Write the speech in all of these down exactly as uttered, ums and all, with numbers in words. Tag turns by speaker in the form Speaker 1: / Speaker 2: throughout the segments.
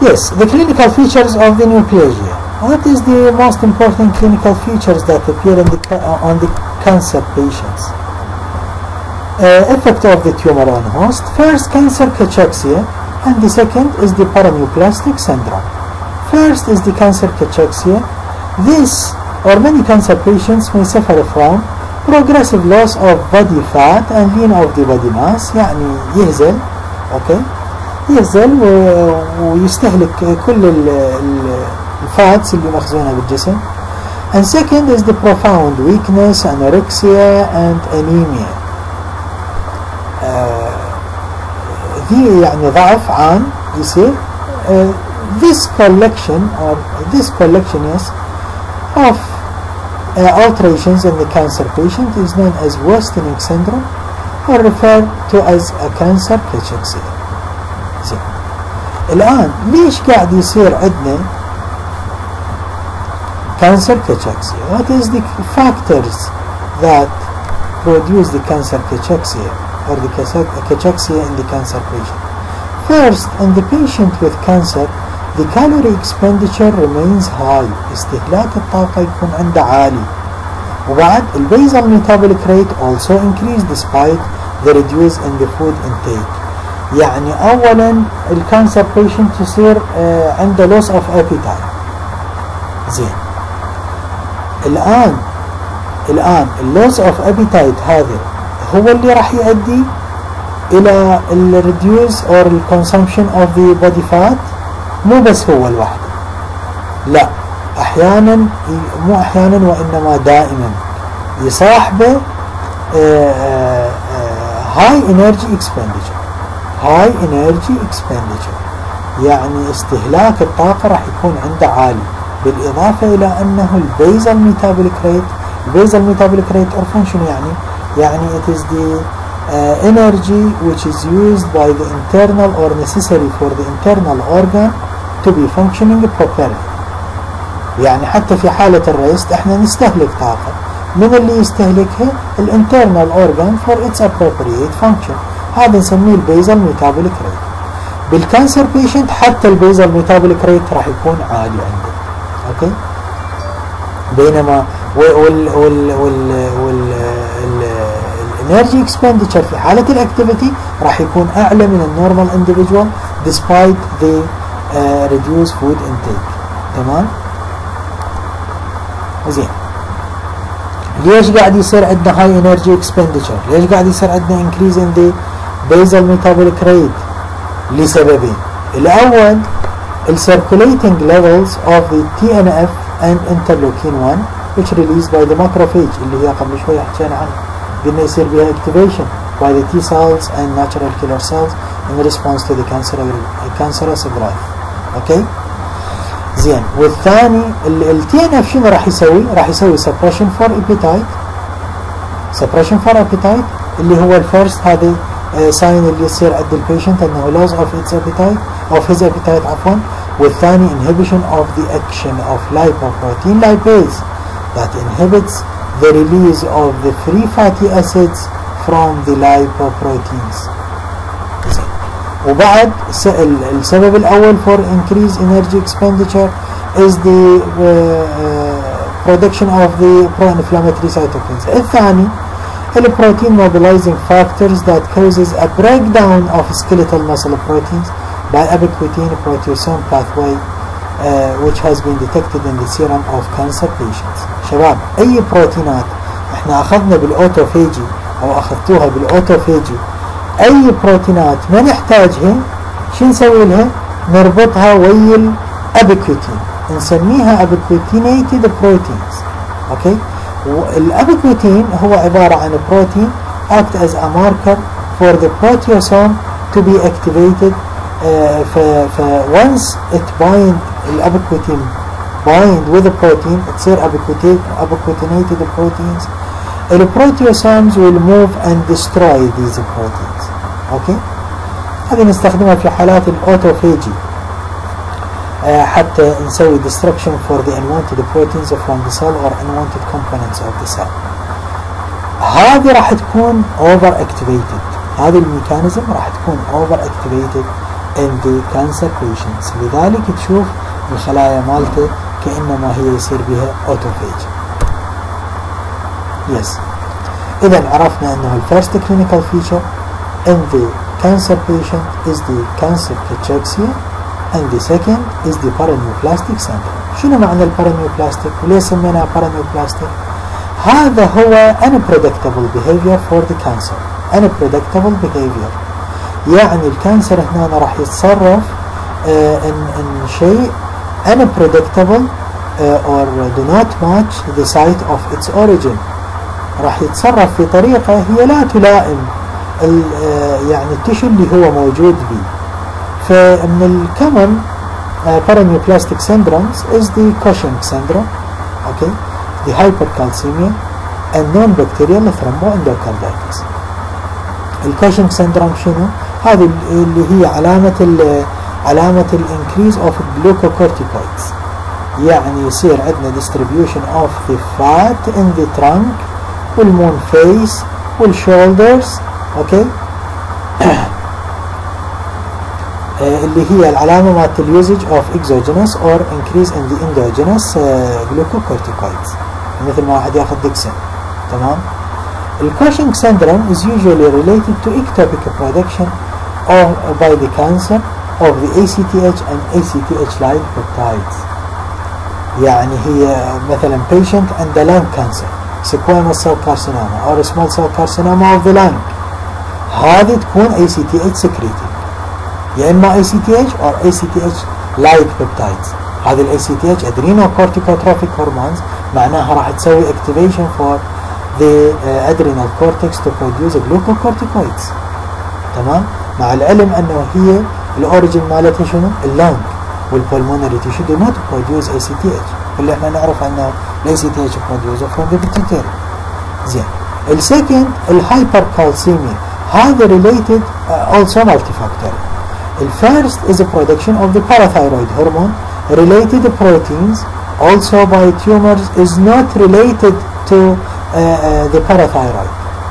Speaker 1: Yes, the clinical features of the neoplasia. What is the most important clinical features that appear in the, uh, on the cancer patients? Uh, effect of the tumor on host. First, cancer cachexia, and the second is the paraneoplastic syndrome. First is the cancer cachexia. This or many cancer patients may suffer from progressive loss of body fat and lean of the body mass. يعني يهزل اوكي يهزل ويستهلك كل الفاتس اللي مخزونة بالجسم. And second is the profound weakness, anorexia and anemia. ذي يعني ضعف عام يصير. This collection or this collection yes of uh, alterations in the cancer patient is known as worsening syndrome or referred to as a cancer cachexia. زين الآن ليش قاعد يصير عندنا cancer cachexia? What is the factors that produce the cancer cachexia or the cachexia in the cancer patient? First, in the patient with cancer, the calorie expenditure remains high. استهلاك الطاقة يكون عنده عالي. وبعد ال basal metabolic rate also increase despite the reduce in the food intake. يعني أولا الكانسر patient يصير آه عنده loss of appetite. زين. الآن الآن ال loss of appetite هذا هو اللي راح يؤدي إلى ال reduce or ال consumption of the body fat. مو بس هو الوحده، لا احيانا مو احيانا وانما دائما يصاحبه هاي انرجي اكسبندتشر. هاي انرجي اكسبندتشر يعني استهلاك الطاقه راح يكون عنده عالي، بالاضافه الى انه البيزل ميتابوليك ريت. البيزل ميتابوليك ريت عرفون شنو يعني؟ يعني it is the uh, energy which is used by the internal or necessary for the internal organ to be functioning properly. يعني حتى في حالة الريست احنا نستهلك طاقة. من اللي يستهلكها؟ الانترنال organ for its appropriate function. هذا نسميه البيزل ميتابوليك ريت. بالكانسر بيشنت حتى البيزل ميتابوليك ريت راح يكون عالي عنده. اوكي؟ بينما وال وال وال وال الانرجي اكسبندتشر في حالة الاكتيفيتي راح يكون اعلى من النورمال individual despite the Uh, reduce food intake. تمام؟ زين. ليش قاعد يصير عندنا high energy expenditure؟ ليش قاعد يصير عندنا increase in the basal metabolic rate؟ لسببين. الأول ال circulating levels of the T N F and interleukin one which released by the macrophage اللي هي قبل شوي حكينا عنها. قلنا يصير بها activation by the T cells and natural killer cells in response to the cancerous cancerous growth. اوكي زين. والثاني ال تي ان اف شنو راح يسوي؟ راح يسوي suppression for appetite. suppression for appetite اللي هو الفيرست هذا ساين اللي يصير عند البيشنت انه loss of its appetite of his appetite عفوا. والثاني inhibition of the action of lipoprotein lipase that inhibits the release of the free fatty acids from the lipoproteins. وبعد السبب الأول for increased energy expenditure is the uh, uh, production of the pro-inflammatory cytokines. الثاني البروتين mobilizing factors that causes a breakdown of skeletal muscle proteins by ubiquitin proteasome pathway uh, which has been detected in the serum of cancer patients. شباب أي بروتينات احنا أخذنا بالأوتوفيجي أو أخذتوها بالأوتوفيجي، أي بروتينات ما نحتاجها شو نسوي لها؟ نربطها ويا الأبيكوتين، نسميها أبيكوتينيتد بروتينز. أوكي؟ والأبيكوتين هو عبارة عن بروتين act as a marker for the proteasome to be activated. uh, ف, ف once it bind الأبيكوتين bind with the protein تصير أبيكوتينيتد proteins. The proteasomes will move and destroy these proteins. اوكي؟ هذه نستخدمها في حالات الاوتوفيجي uh, حتى نسوي destruction for the unwanted proteins from the cell or unwanted components of the cell. هذه راح تكون over activated. هذه الميكانيزم راح تكون over activated in the cancer patients. لذلك تشوف الخلايا مالته كأنما هي يصير بها autophagy. yes. إذا عرفنا أنه ال first clinical feature in the cancer patient is the cancer cachexia, and the second is the paraneoplastic syndrome. شنو معنى البارانيوبلاستيك وليش سميناها paraneoplastic؟ هذا هو unpredictable behavior for the cancer. unpredictable behavior يعني الكانسر هنا راح يتصرف uh, in, in شيء unpredictable uh, or do not match the site of its origin. راح يتصرف في طريقة هي لا تلائم ال, uh, يعني التشو اللي هو موجود به. فمن الكمن uh, paraneoplastic syndromes is the Cushing syndrome, okay, the hypercalcemia and non-bacterial thromboendocarditis. الكوشنج syndrome شنو؟ هذه اللي هي علامة ال علامة ال increase of glucocorticoids، يعني يصير عندنا distribution of the fat in the trunk والمون face والshoulders، okay. اللي هي العلامة مالت اليوزج of exogenous or increase in the endogenous uh, glucocorticoids، مثل ما واحد ياخذ ديكسن، تمام. الكوشنج syndrome is usually related to ectopic production of by the cancer of the A C T H and A C T H-like peptides. يعني هي مثلا patient and the lung cancer squamous cell carcinoma or small cell carcinoma of the lung، هذه تكون A C T H secreted، يا إما A C T H or A C T H-like peptides. هذه ال A C T H adrenocorticotropic hormones معناها راح تسوي activation for the uh, adrenal cortex to produce glucocorticoids، تمام. مع العلم أنه هي الأوريجين مالتها شنو؟ اللنج والبلمونري tissue do not produce A C T H، اللي احنا نعرف أنه ال A C T H produce from the pituitary. زين. السكند الهايبركالسيميا، هذا related uh, also multifactorial. The first is the production of the parathyroid hormone. Related proteins also by tumors is not related to uh, uh, the parathyroid،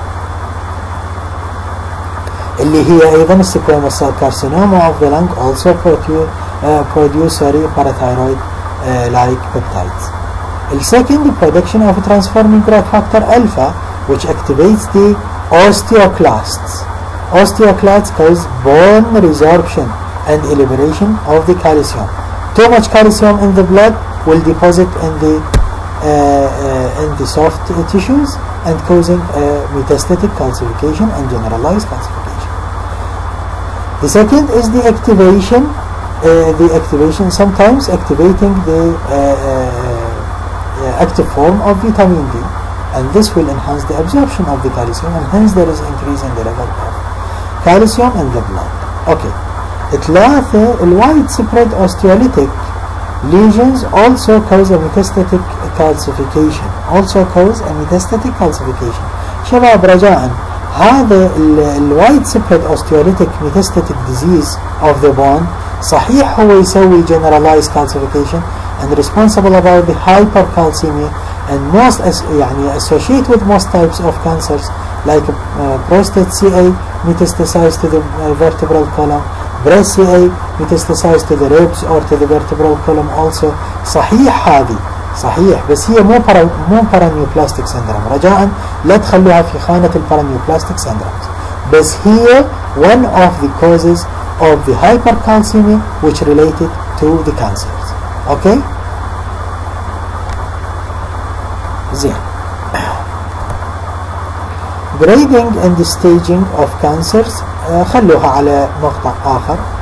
Speaker 1: اللي هي أيضا squamous cell carcinoma of the lung also produce, uh, produce sorry, parathyroid uh, like peptides. The second, the production of transforming growth factor alpha, which activates the osteoclasts. Osteoclasts cause bone resorption and elimination of the calcium. Too much calcium in the blood will deposit in the uh, uh, in the soft uh, tissues and causing uh, metastatic calcification and generalized calcification. The second is the activation, uh, the activation sometimes activating the uh, uh, active form of vitamin D, and this will enhance the absorption of the calcium, and hence there is increase in the level of calcium in the blood. Okay. ثلاثة widespread osteolytic lesions also cause a metastatic calcification. Also cause a metastatic calcification. شباب رجاء، هذا ال widespread osteolytic metastatic disease of the bone صحيح هو يسوي generalized calcification and responsible about the hypercalcemia and most as يعني associate with most types of cancers like uh, prostate C A metastasized to the uh, vertebral column, breast C A metastasized to the ribs or to the vertebral column also. صحيح هذه صحيح، بس هي مو برا مو paraneoplastic syndrome. رجاء لا تخلوها في خانة paraneoplastic syndromes، بس هي one of the causes of the hypercalcemia which related to the cancers. okay. زين. grading and staging of cancers خلوها على مقطع آخر.